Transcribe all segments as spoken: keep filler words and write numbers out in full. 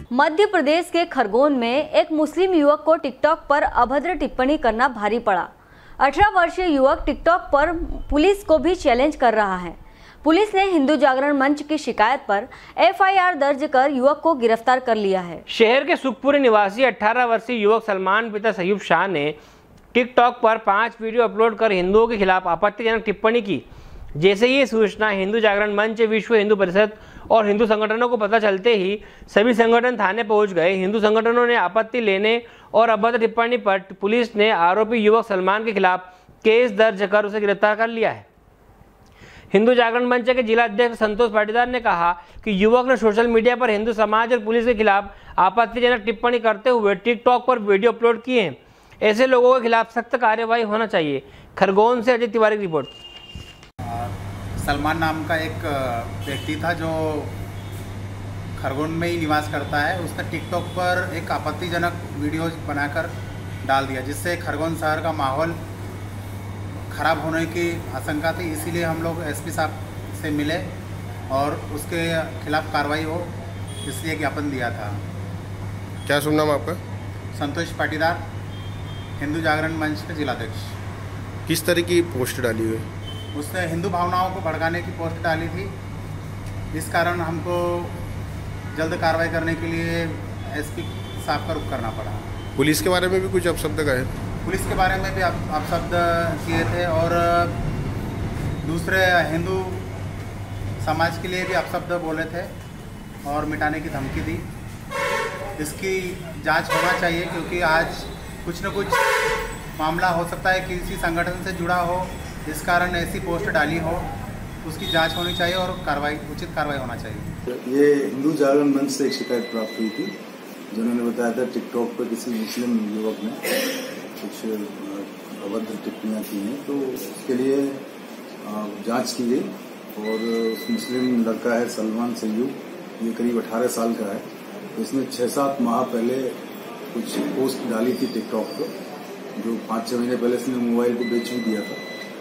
मध्य प्रदेश के खरगोन में एक मुस्लिम युवक को टिकटॉक पर अभद्र टिप्पणी करना भारी पड़ा। अठारह वर्षीय युवक टिकटॉक पर पुलिस को भी चैलेंज कर रहा है। पुलिस ने हिंदू जागरण मंच की शिकायत पर एफ आई आर दर्ज कर युवक को गिरफ्तार कर लिया है। शहर के सुखपुरी निवासी अठारह वर्षीय युवक सलमान पिता सयूब शाह ने टिकटॉक पर पांच वीडियो अपलोड कर हिंदुओं के खिलाफ आपत्तिजनक टिप्पणी की। जैसे ये सूचना हिंदू जागरण मंच, विश्व हिंदू परिषद और हिंदू संगठनों को पता चलते ही सभी संगठन थाने पहुंच गए। हिंदू संगठनों ने आपत्ति लेने और अभद्र टिप्पणी पर पुलिस ने आरोपी युवक सलमान के खिलाफ केस दर्ज कर उसे गिरफ्तार कर लिया है। हिंदू जागरण मंच के जिला अध्यक्ष संतोष पाटीदार ने कहा कि युवक ने सोशल मीडिया पर हिंदू समाज और पुलिस के खिलाफ आपत्तिजनक टिप्पणी करते हुए टिकटॉक पर वीडियो अपलोड किए हैं। ऐसे लोगों के खिलाफ सख्त कार्रवाई होना चाहिए। खरगोन से अजय तिवारी की रिपोर्ट। सलमान नाम का एक व्यक्ति था जो खरगोन में ही निवास करता है। उसने टिकटॉक पर एक आपत्तिजनक वीडियो बनाकर डाल दिया, जिससे खरगोन शहर का माहौल ख़राब होने की आशंका थी। इसीलिए हम लोग एस पी साहब से मिले और उसके खिलाफ कार्रवाई हो इसलिए ज्ञापन दिया था। क्या शुभ नाम आपका? संतोष पाटीदार, हिंदू जागरण मंच के जिलाध्यक्ष। किस तरह की पोस्ट डाली हुई? उसने हिंदू भावनाओं को भड़काने की पोस्ट डाली थी। इस कारण हमको जल्द कार्रवाई करने के लिए एस पी साहब का रुख करना पड़ा। पुलिस के बारे में भी कुछ अपशब्द कहे? पुलिस के बारे में भी अपशब्द किए थे और दूसरे हिंदू समाज के लिए भी अपशब्द बोले थे और मिटाने की धमकी दी। इसकी जांच होना चाहिए, क्योंकि आज कुछ न कुछ मामला हो सकता है किसी संगठन से जुड़ा हो, इस कारण ऐसी पोस्ट डाली हो। उसकी जांच होनी चाहिए और कार्रवाई उचित कार्रवाई होना चाहिए। ये हिंदू जागरण मंच से एक शिकायत प्राप्त हुई थी, जिन्होंने बताया था टिकटॉक पर किसी मुस्लिम युवक ने कुछ अभद्र टिप्पणियाँ की हैं, तो उसके लिए जांच की गई और उस मुस्लिम लड़का है सलमान सयूब, ये करीब अठारह साल का है। इसने छः सात माह पहले कुछ पोस्ट डाली थी टिकटॉक पर, जो पाँच छः महीने पहले इसने मोबाइल को बेच भी दिया था।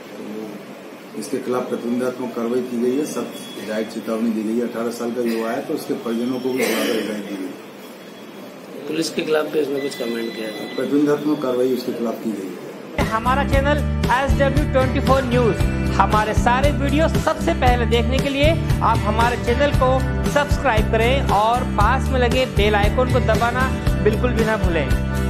तो इसके खिलाफ प्रतिबंधात्मक कार्रवाई की गई है, सख्त हिदायत चेतावनी दी गई है। अठारह साल का युवा है तो उसके परिजनों को भी ज्यादा हिदायत दी गई। पुलिस के खिलाफ भी इसमें कुछ कमेंट किया है? प्रतिबंधात्मक कार्रवाई उसके खिलाफ की गई है। हमारा channel S W twenty four news, हमारे सारे वीडियो सबसे पहले देखने के लिए आप हमारे चैनल को सब्सक्राइब करें और पास में लगे बेल आइकन को दबाना बिल्कुल भी ना भूलें।